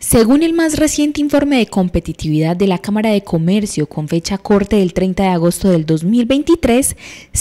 Según el más reciente informe de competitividad de la Cámara de Comercio con fecha corte del 30 de agosto del 2023,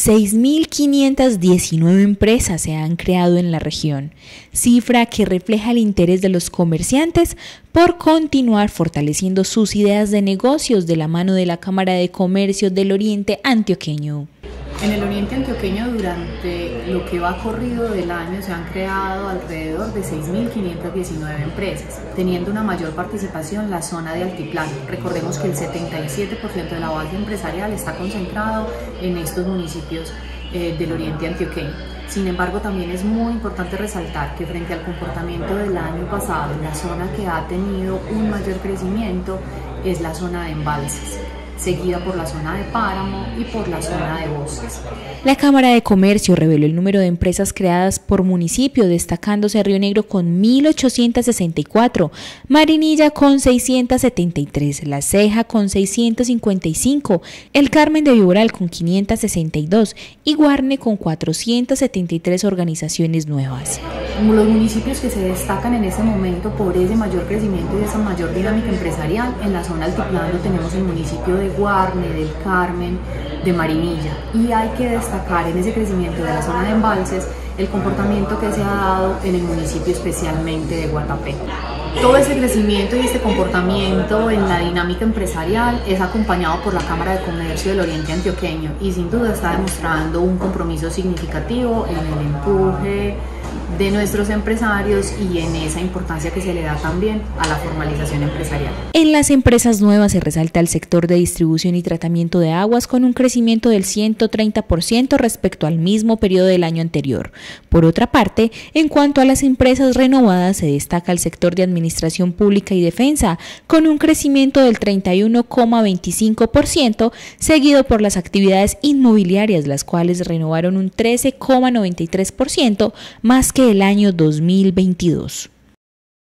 6.519 empresas se han creado en la región, cifra que refleja el interés de los comerciantes por continuar fortaleciendo sus ideas de negocios de la mano de la Cámara de Comercio del Oriente Antioqueño. En el Oriente Antioqueño, durante lo que va corrido del año, se han creado alrededor de 6.519 empresas, teniendo una mayor participación en la zona de altiplano. Recordemos que el 77% de la base empresarial está concentrado en estos municipios del Oriente Antioqueño. Sin embargo, también es muy importante resaltar que frente al comportamiento del año pasado, la zona que ha tenido un mayor crecimiento es la zona de embalses, seguida por la zona de páramo y por la zona de bosques. La Cámara de Comercio reveló el número de empresas creadas por municipio, destacándose Río Negro con 1.864, Marinilla con 673, La Ceja con 655, El Carmen de Viboral con 562 y Guarne con 473 organizaciones nuevas. Los municipios que se destacan en este momento por ese mayor crecimiento y esa mayor dinámica empresarial, en la zona altiplano tenemos el municipio de Guarne, del Carmen, de Marinilla, y hay que destacar en ese crecimiento de la zona de embalses el comportamiento que se ha dado en el municipio especialmente de Guatapé. Todo ese crecimiento y este comportamiento en la dinámica empresarial es acompañado por la Cámara de Comercio del Oriente Antioqueño y sin duda está demostrando un compromiso significativo en el empuje de nuestros empresarios y en esa importancia que se le da también a la formalización empresarial. En las empresas nuevas se resalta el sector de distribución y tratamiento de aguas con un crecimiento del 130% respecto al mismo periodo del año anterior. Por otra parte, en cuanto a las empresas renovadas, se destaca el sector de administración pública y defensa con un crecimiento del 31,25%, seguido por las actividades inmobiliarias, las cuales renovaron un 13,93%, más que el año 2022.